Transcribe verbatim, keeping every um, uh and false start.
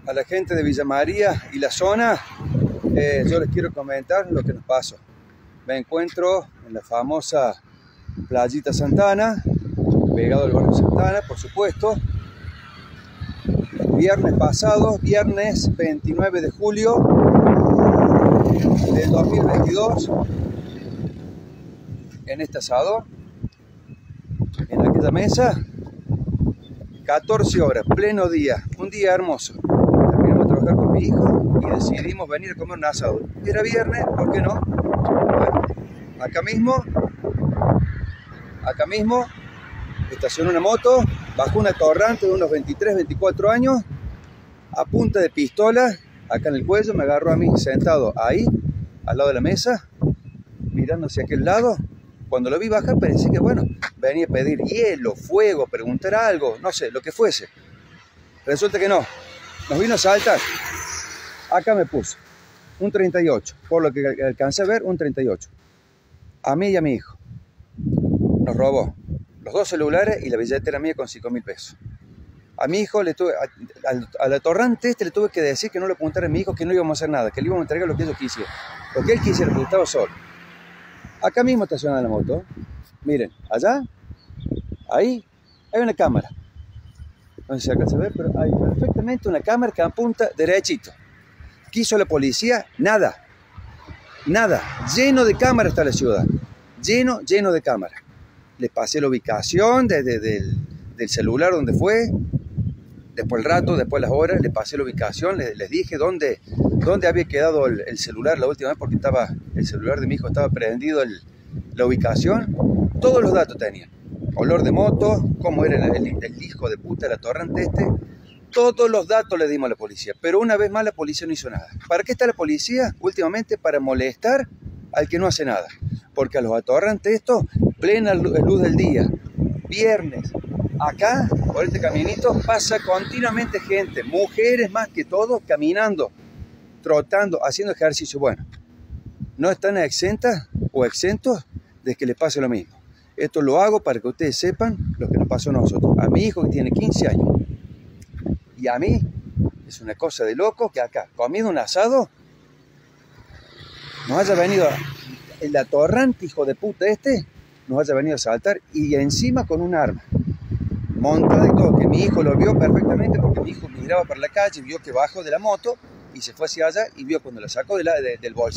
a la gente de Villa María y la zona, eh, yo les quiero comentar lo que nos pasó. Me encuentro en la famosa Playita Santana, pegado al barrio Santana, por supuesto. Viernes pasado, viernes veintinueve de julio del dos mil veintidós, en este asador, en aquella mesa, catorce horas, pleno día, un día hermoso. Terminamos de trabajar con mi hijo y decidimos venir a comer un asado. Era viernes, ¿por qué no? Bueno, acá mismo, acá mismo, estacionó una moto, bajó una torrante de unos veintitrés, veinticuatro años, a punta de pistola, acá en el cuello, me agarró a mí sentado ahí, al lado de la mesa, mirando hacia aquel lado. Cuando lo vi bajar pensé que, bueno, venía a pedir hielo, fuego, preguntar algo, no sé, lo que fuese. Resulta que no, nos vino a saltar. Acá me puso un treinta y ocho, por lo que alcancé a ver, un treinta y ocho. A mí y a mi hijo. Nos robó los dos celulares y la billetera mía con cinco mil pesos. A mi hijo, le tuve, a, a, a la torrante este le tuve que decir que no le apuntara a mi hijo, que no íbamos a hacer nada, que le íbamos a entregar lo que ellos quisieran. Lo que él quisiera, porque estaba solo. Acá mismo estaciona la moto. Miren, allá, ahí, hay una cámara. No sé si acá se ve, pero hay perfectamente una cámara que apunta derechito. ¿Qué hizo la policía? Nada. Nada. Lleno de cámaras está la ciudad. Lleno, lleno de cámaras. Les pasé la ubicación desde del, del celular donde fue. Después el rato, después las horas, les pasé la ubicación. Les, les dije dónde, dónde había quedado el, el celular la última vez, porque estaba, el celular de mi hijo estaba prendido, el, la ubicación. Todos los datos tenían. Olor de moto, cómo era el, el, el hijo de puta de la torrente este. Todos los datos le dimos a la policía. Pero una vez más la policía no hizo nada. ¿Para qué está la policía? Últimamente para molestar al que no hace nada. Porque a los atorrantes estos, plena luz del día, viernes, acá, por este caminito, pasa continuamente gente, mujeres más que todo, caminando, trotando, haciendo ejercicio. Bueno, no están exentas o exentos de que les pase lo mismo. Esto lo hago para que ustedes sepan lo que nos pasó a nosotros. A mi hijo que tiene quince años. Y a mí, es una cosa de loco que acá, comiendo un asado, nos haya venido el atorrante hijo de puta este, nos haya venido a saltar y encima con un arma. Montada y todo, que mi hijo lo vio perfectamente porque mi hijo miraba para la calle, vio que bajó de la moto y se fue hacia allá y vio cuando la sacó de la, de, del bolsillo.